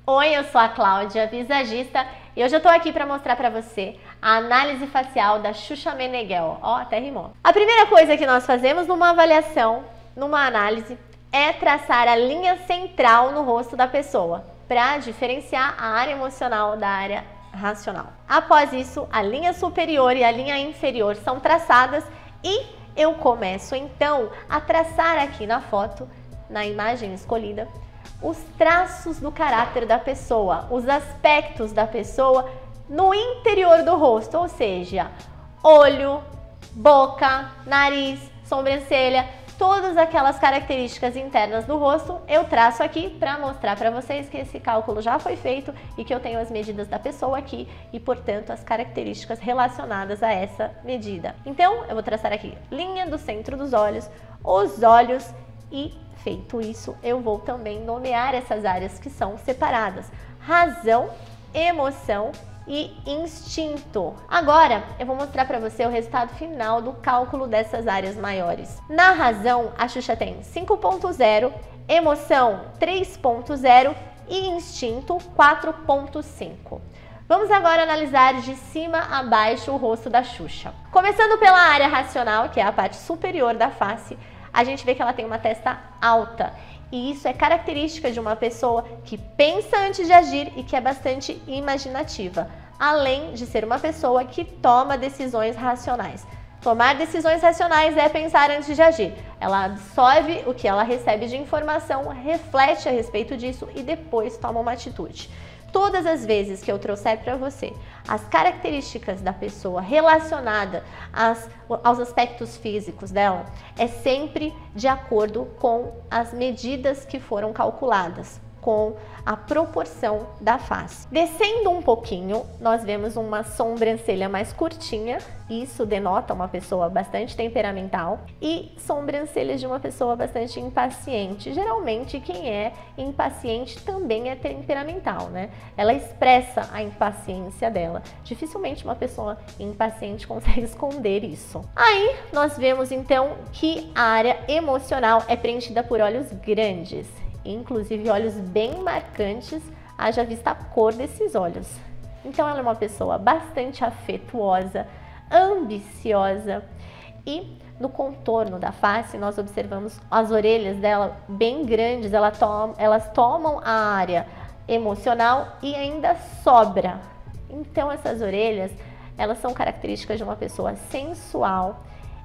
Oi, eu sou a Cláudia, visagista, e hoje eu tô aqui para mostrar para você a análise facial da Xuxa Meneghel. Ó, até rimou. A primeira coisa que nós fazemos numa avaliação, numa análise, é traçar a linha central no rosto da pessoa, para diferenciar a área emocional da área racional. Após isso, a linha superior e a linha inferior são traçadas e eu começo então a traçar aqui na foto, na imagem escolhida, os traços do caráter da pessoa, os aspectos da pessoa no interior do rosto, ou seja, olho, boca, nariz, sobrancelha, todas aquelas características internas do rosto eu traço aqui para mostrar para vocês que esse cálculo já foi feito e que eu tenho as medidas da pessoa aqui e, portanto, as características relacionadas a essa medida. Então, eu vou traçar aqui linha do centro dos olhos, os olhos e, feito isso, eu vou também nomear essas áreas que são separadas: razão, emoção e instinto. Agora, eu vou mostrar para você o resultado final do cálculo dessas áreas maiores. Na razão, a Xuxa tem 5.0, emoção 3.0 e instinto 4.5. Vamos agora analisar de cima a baixo o rosto da Xuxa. Começando pela área racional, que é a parte superior da face, a gente vê que ela tem uma testa alta. E isso é característica de uma pessoa que pensa antes de agir e que é bastante imaginativa, além de ser uma pessoa que toma decisões racionais. Tomar decisões racionais é pensar antes de agir. Ela absorve o que ela recebe de informação, reflete a respeito disso e depois toma uma atitude. Todas as vezes que eu trouxer para você as características da pessoa relacionada aos aspectos físicos dela, é sempre de acordo com as medidas que foram calculadas, com a proporção da face. Descendo um pouquinho, nós vemos uma sobrancelha mais curtinha, isso denota uma pessoa bastante temperamental, e sobrancelhas de uma pessoa bastante impaciente. Geralmente quem é impaciente também é temperamental, né? Ela expressa a impaciência dela. Dificilmente uma pessoa impaciente consegue esconder isso. Aí nós vemos então que a área emocional é preenchida por olhos grandes, inclusive olhos bem marcantes, haja vista a cor desses olhos. Então ela é uma pessoa bastante afetuosa, ambiciosa, e no contorno da face nós observamos as orelhas dela bem grandes, elas tomam a área emocional e ainda sobra. Então essas orelhas, elas são características de uma pessoa sensual,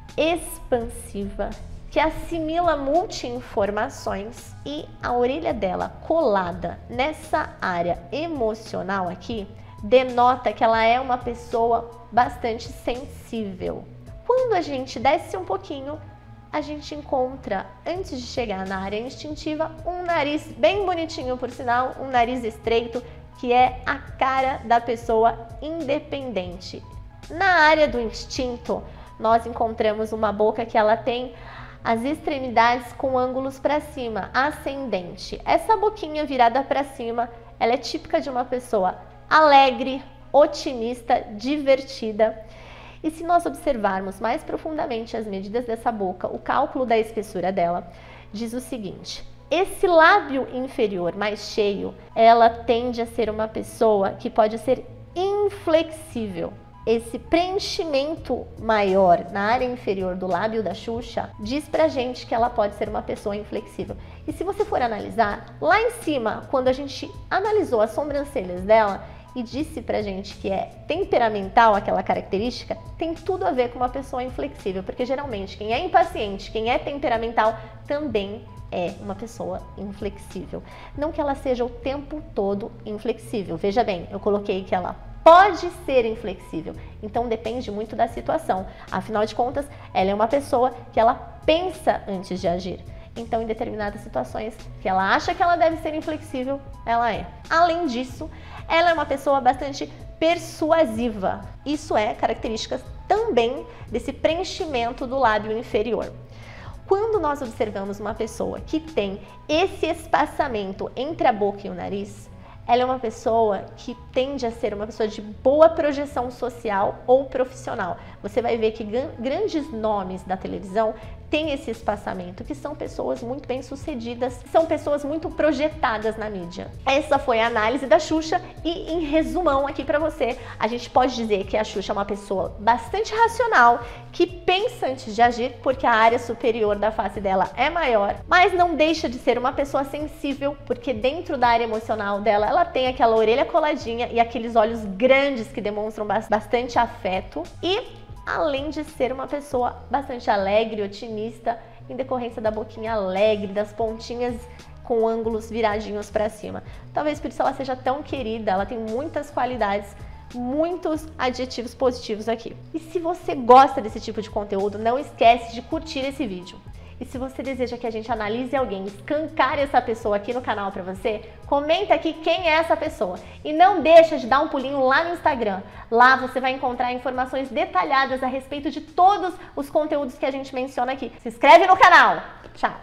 expansiva, que assimila multi-informações, e a orelha dela colada nessa área emocional aqui denota que ela é uma pessoa bastante sensível. Quando a gente desce um pouquinho, a gente encontra, antes de chegar na área instintiva, um nariz bem bonitinho, por sinal, um nariz estreito, que é a cara da pessoa independente. Na área do instinto, nós encontramos uma boca que ela tem as extremidades com ângulos para cima, ascendente. Essa boquinha virada para cima, ela é típica de uma pessoa alegre, otimista, divertida. E se nós observarmos mais profundamente as medidas dessa boca, o cálculo da espessura dela diz o seguinte: esse lábio inferior mais cheio, ela tende a ser uma pessoa que pode ser inflexível. Esse preenchimento maior na área inferior do lábio da Xuxa diz pra gente que ela pode ser uma pessoa inflexível. E se você for analisar, lá em cima, quando a gente analisou as sobrancelhas dela e disse pra gente que é temperamental aquela característica, tem tudo a ver com uma pessoa inflexível, porque geralmente quem é impaciente, quem é temperamental, também é uma pessoa inflexível. Não que ela seja o tempo todo inflexível. Veja bem, eu coloquei que ela pode ser inflexível, então depende muito da situação. Afinal de contas, ela é uma pessoa que ela pensa antes de agir. Então, em determinadas situações que ela acha que ela deve ser inflexível, ela é. Além disso, ela é uma pessoa bastante persuasiva. Isso é característica também desse preenchimento do lábio inferior. Quando nós observamos uma pessoa que tem esse espaçamento entre a boca e o nariz, ela é uma pessoa que tende a ser uma pessoa de boa projeção social ou profissional. Você vai ver que grandes nomes da televisão tem esse espaçamento, que são pessoas muito bem-sucedidas, são pessoas muito projetadas na mídia. Essa foi a análise da Xuxa e, em resumão aqui pra você, a gente pode dizer que a Xuxa é uma pessoa bastante racional, que pensa antes de agir, porque a área superior da face dela é maior, mas não deixa de ser uma pessoa sensível, porque dentro da área emocional dela, ela tem aquela orelha coladinha e aqueles olhos grandes que demonstram bastante afeto e além de ser uma pessoa bastante alegre, otimista, em decorrência da boquinha alegre, das pontinhas com ângulos viradinhos para cima. Talvez por isso ela seja tão querida, ela tem muitas qualidades, muitos adjetivos positivos aqui. E se você gosta desse tipo de conteúdo, não esquece de curtir esse vídeo. E se você deseja que a gente analise alguém, escancare essa pessoa aqui no canal pra você, comenta aqui quem é essa pessoa. E não deixa de dar um pulinho lá no Instagram. Lá você vai encontrar informações detalhadas a respeito de todos os conteúdos que a gente menciona aqui. Se inscreve no canal! Tchau!